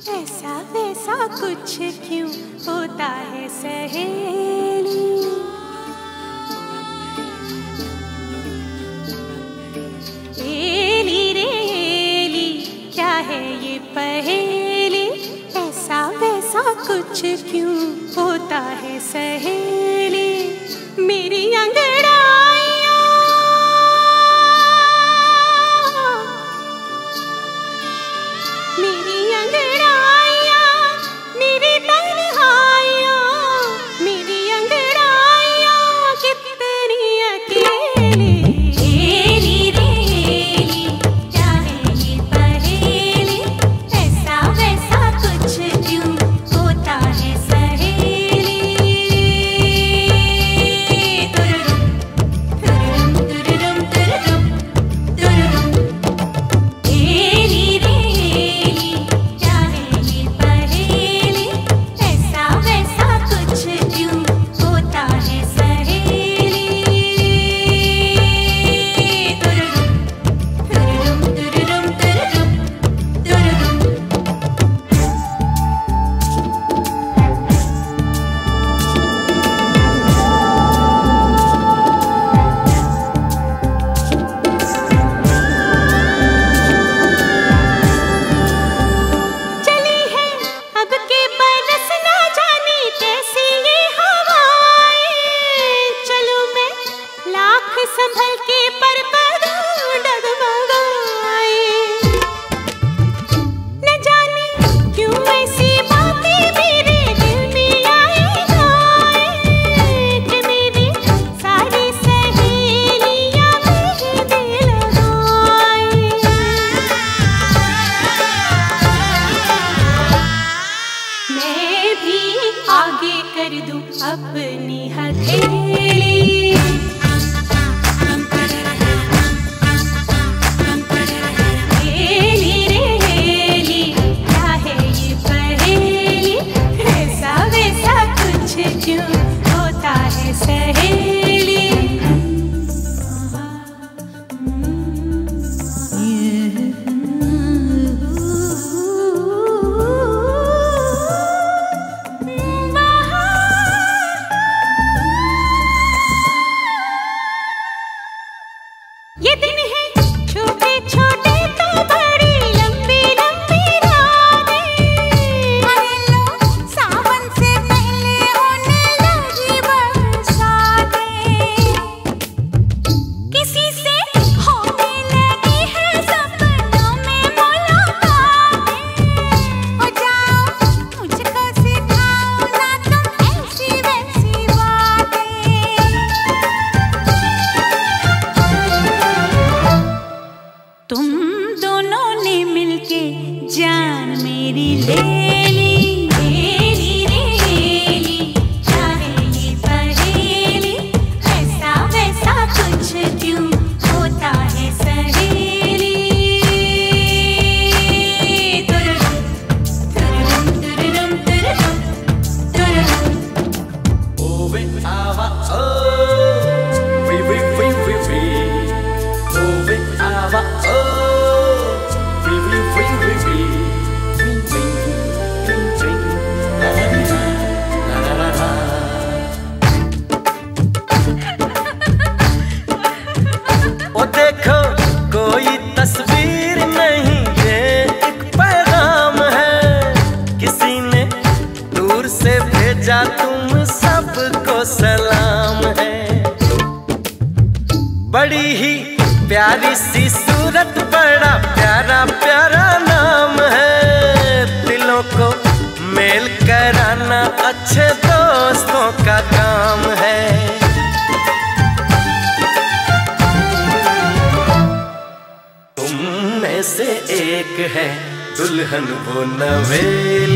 ऐसा वैसा कुछ क्यों होता है सहेली। एली रे एली क्या है ये पहेली, ऐसा वैसा कुछ क्यों होता है सहेली। मेरी अंगड़ाइयाँ मेरी अंगड़ाइयाँ मेरी तन्हाइयाँ, मेरी अंगड़ाइयाँ कितनी अकेली। एली रे एली क्या है ये पहेली, ऐसा वैसा कुछ क्यों होता है सहेली। तुरुरुम तुरुरुम तुरुरुम तुरुरुम तुरुरुम। एली रे एली क्या है ये पहेली, ऐसा वैसा कुछ क्यों होता है सहेली। तुरुरुम तुरुरुम तुरुरुम तुरुरुम तुरुरुम। चली है अब के बरस ना जाने कैसी ये हवाएं, चलूं मैं लाख संभल के पर करूं डगमगाए। न जाने क्यों ऐसी बातें मेरे दिल में आई जाए, कि मेरी सारी सहेलियां मेहंदी लगाए। मैं भी आगे कर दूं अपनी हथेली। एली रे एली क्या है ये पहेली, ऐसा वैसा कुछ क्यों होता है सहेली। ये दिन है छोटे छोटे तो बड़ी लंबी लंबी रातें, सावन से पहले होने लगी बरसातें। किसी से होने लगी है सपनों में मुलाकातें, हो जाओ मुझको सिखाओ ना तुम ऐसी वैसी बातें। तुम दोनों ने मिलके जान मेरी ले ली। एली रे एली क्या है ये पहेली, ऐसा वैसा कुछ क्यों होता है सहेली। तुरुरुम तुरुरुम तुरुरुम तुरुरुम तुरुरुम। Ove ava oh, we Ove ava oh, we ring ring la la la la. ओ देखो कोई तस्वीर नहीं, ये एक पैगाम है किसी ने दूर से भेजा, तुम सबको सलाम है। बड़ी ही प्यारी सी सूरत, बड़ा प्यारा प्यारा नाम है। दिलों को मेल कराना अच्छे दोस्तों का काम है। तुम में से एक है दुल्हन वो नवेली।